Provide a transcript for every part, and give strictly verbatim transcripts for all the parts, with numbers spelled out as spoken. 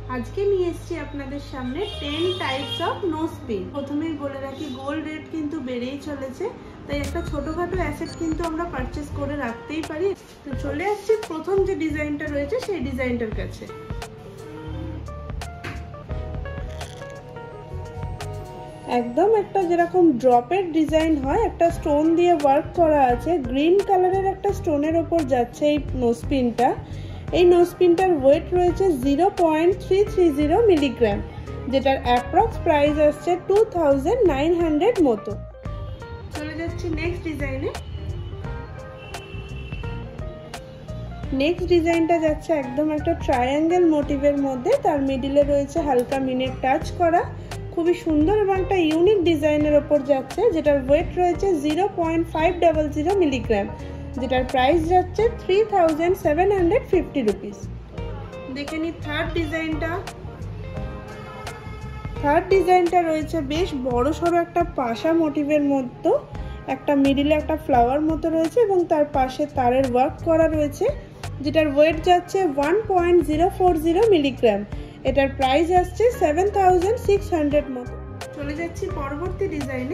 আজকে নিয়ে এসেছি আপনাদের সামনে ten types of nose pin. প্রথমেই বলে রাখি গোল্ড রেট কিন্তু বেড়েই চলেছে, তাই একটা ছোটখাটো অ্যাসেট কিন্তু আমরা পারচেস করে রাখতেই পারি। তো চলে আসছি প্রথম যে ডিজাইনটা রয়েছে সেই ডিজাইনটার কাছে। একদম একটা যেরকম ড্রপের ডিজাইন হয়, একটা স্টোন দিয়ে ওয়ার্ক করা আছে, গ্রিন কালারের একটা স্টোনের ওপর যাচ্ছে এই নোজ পিনটা। এই নোজ পিনটার ওয়েট রয়েছে zero point three three zero milligram, যেটার অ্যাপ্রক্স প্রাইস আসছে টু থাউজেন্ড নাইন হান্ড্রেড মতো। চলে যাচ্ছি নেক্সট ডিজাইনে। নেক্সট ডিজাইনটা যাচ্ছে একদম একটা ট্রায়াঙ্গেল মোটিভের মধ্যে, তার মিডিলে রয়েছে হালকা মিনের টাচ করা, খুবই সুন্দর এবং একটা ইউনিক ডিজাইনের ওপর যাচ্ছে, যেটার ওয়েট রয়েছে zero point five double zero milligram, যেটার প্রাইস যাচ্ছে three thousand seven hundred fifty rupees. দেখে নি থার্ড ডিজাইনটা। থার্ড ডিজাইনটা রয়েছে বেশ বড় সড়ো একটা পাশা মোটিভের মধ্যে, একটা মিডিলে একটা ফ্লাওয়ার মতো রয়েছে এবং তার পাশে তারের ওয়ার্ক করা রয়েছে, যেটার ওয়েট যাচ্ছে one point zero four zero milligram. এটার প্রাইস আসছে সেভেন থাউজেন্ড সিক্স হান্ড্রেড মতো। চলে যাচ্ছি পরবর্তী ডিজাইনে।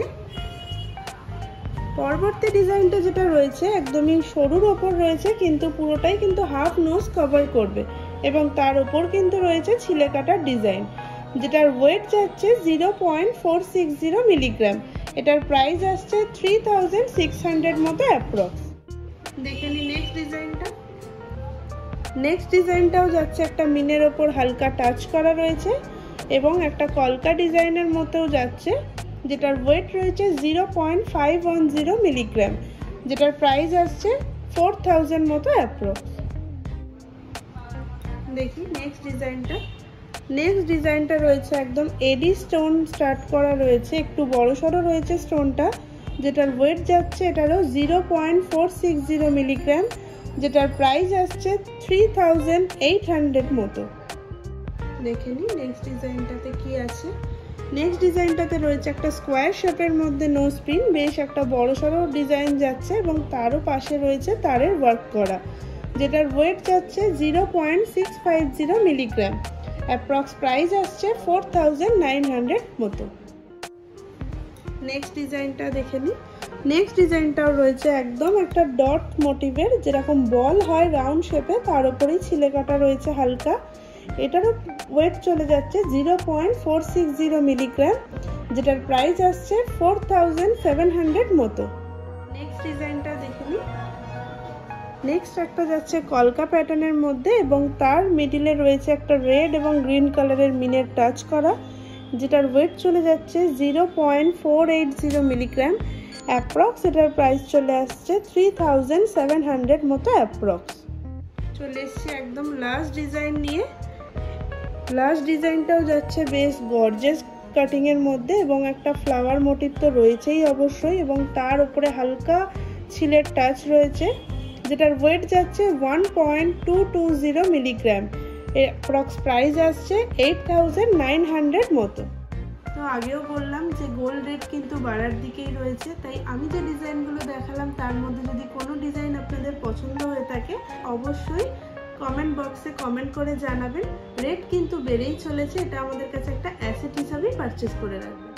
পরবর্তী ডিজাইনটা যেটা রয়েছে একদমই সরুর ওপর রয়েছে, কিন্তু পুরোটাই কিন্তু হাফ নোজ কভার করবে এবং তার ওপর কিন্তু রয়েছে ছিলে কাটার ডিজাইন, যেটার ওয়েট যাচ্ছে zero point four six zero milligram. এটার প্রাইস আসছে থ্রি থাউজেন্ড সিক্স হান্ড্রেড মতো অ্যাপ্রক্স। দেখে নি নেক্সট ডিজাইনটা। নেক্সট ডিজাইনটাও যাচ্ছে একটা মিনের ওপর হালকা টাচ করা রয়েছে এবং একটা কলকা ডিজাইনের মতোও যাচ্ছে, যেটার ওয়েট রয়েছে zero point five one zero milligram, যেটার প্রাইস আসছে ফোর থাউজেন্ড মতো অ্যাপ্রক্স। দেখি নেক্সট ডিজাইনটা। নেক্সট ডিজাইনটা রয়েছে একদম এডি স্টোন স্টার্ট করা রয়েছে, একটু বড় সড়ো রয়েছে স্টোনটা, যেটার ওয়েট যাচ্ছে এটারও zero point four six zero milligram, যেটার প্রাইস আসছে থ্রি থাউজেন্ড এইট হান্ড্রেড মতো। দেখে নি নেক্সট ডিজাইনটাতে কি আছে। নেক্সট ডিজাইনটাতে রয়েছে একটা স্কোয়ার শেপের মধ্যে নোজ পিন, বেশ একটা বড় সড়ো ডিজাইন যাচ্ছে এবং তারও পাশে রয়েছে তারের ওয়ার্ক করা, যেটার ওয়েট যাচ্ছে zero point six five zero milligram. Approx price আসছে ফোর থাউজেন্ড নাইন হান্ড্রেড মতো। নেক্সট ডিজাইনটা দেখে নিই। নেক্সট ডিজাইনটাও রয়েছে একদম একটা ডট মোটিভের, যেরকম বল হয় রাউন্ড শেপে, তার উপরেই ছিলে কাটা রয়েছে হালকা। এটারও ওয়েট চলে যাচ্ছে zero point four six zero milligram, যেটার প্রাইস আসছে ফোর থাউজেন্ড সেভেন হান্ড্রেড মতো। নেক্সট ডিজাইনটা দেখে নিই। নেক্সট একটা যাচ্ছে কলকা প্যাটার্নের মধ্যে এবং তার মিডিলে রয়েছে একটা রেড এবং গ্রিন কালারের মিনের টাচ করা, যেটার ওয়েট চলে যাচ্ছে zero point four eight zero milligram. Approx এটার প্রাইস চলে আসছে থ্রি থাউজেন্ড সেভেন হান্ড্রেড মতো অ্যাপ্রক্স। চলে এসছি একদম লাস্ট ডিজাইন নিয়ে। লাস্ট ডিজাইনটাও যাচ্ছে বেশ গর্জিয়াস কাটিং এর মধ্যে এবং একটা ফ্লাওয়ার মোটিভ তো রয়েছেই অবশ্যই, এবং তার উপরে হালকা ছিলের টাচ রয়েছে, যেটার ওয়েট যাচ্ছে one point two two zero milligram. Approx price আসছে এইট থাউজেন্ড নাইন হান্ড্রেড মতো। তো আগেও বললাম যে গোল্ড রেট কিন্তু বাড়ার দিকেই রয়েছে, তাই আমি যে ডিজাইনগুলো দেখালাম তার মধ্যে যদি কোনো ডিজাইন আপনাদের পছন্দ হয়ে থাকে অবশ্যই কমেন্ট বক্সে কমেন্ট করে জানাবেন। রেট কিন্তু বেড়েই চলেছে, এটা আমাদের কাছে একটা অ্যাসেট হিসাবেই পারচেস করে রাখবেন।